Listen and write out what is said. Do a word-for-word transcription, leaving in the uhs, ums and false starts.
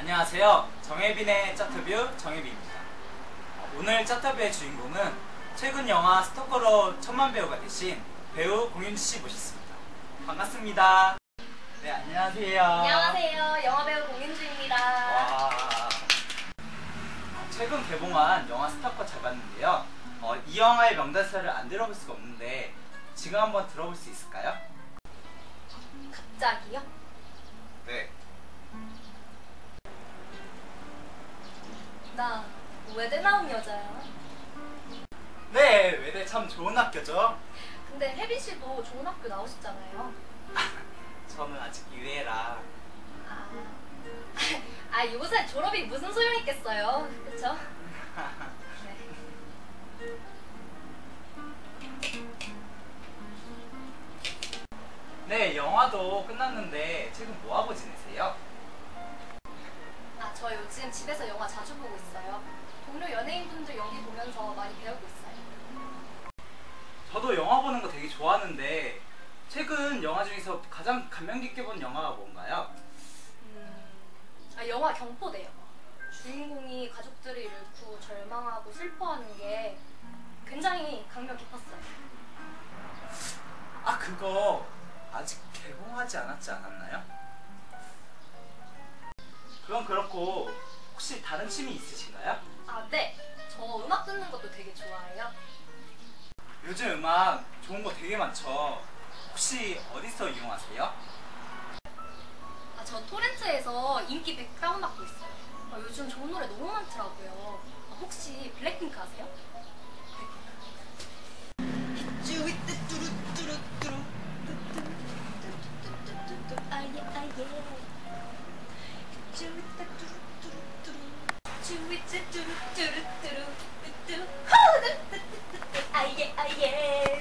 안녕하세요. 정혜빈의 짜터뷰 정혜빈입니다. 오늘 짜터뷰의 주인공은 최근 영화 스토커로 천만 배우가 되신 배우 공윤지 씨 모셨습니다. 반갑습니다. 네, 안녕하세요. 안녕하세요. 영화배우 공윤주입니다. 와, 최근 개봉한 영화 스토커 잘 봤는데요. 어, 이 영화의 명대사를 안 들어볼 수가 없는데 지금 한번 들어볼 수 있을까요? 갑자기요? 네. 나 외대 나온 여자야. 네, 외대 참 좋은 학교죠. 근데 혜빈 씨도 좋은 학교 나오셨잖아요. 저는 아직 유예라. 아, 아 요새 졸업이 무슨 소용 있겠어요. 그쵸? 네. 네, 영화도 끝났는데 지금 뭐하고 지내세요? 아, 저 요즘 집에서 영화 자주 보고 있어요. 동료 연예인분들 연기 보면서 많이 배우고 있어요. 저도 영화 보는 거 되게 좋아하는데 최근 영화 중에서 가장 감명 깊게 본 영화가 뭔가요? 음, 아, 영화 경포대요. 주인공이 가족들을 잃고 절망하고 슬퍼하는 게 굉장히 감명 깊었어요. 아, 그거 아직 개봉하지 않았지 않았나요? 그건 그렇고 혹시 다른 취미 있으신가요? 아, 네. 저 음악 듣는 것도 되게 좋아해요. 요즘 음악 좋은 거 되게 많죠. 혹시 어디서 이용하세요? 아, 저 토렌트에서 인기 백 다운받고 있어요. 아, 요즘 좋은 노래 너무 많더라고요. 아, 혹시 블랙핑크 아세요? 아예 아예 아예 아예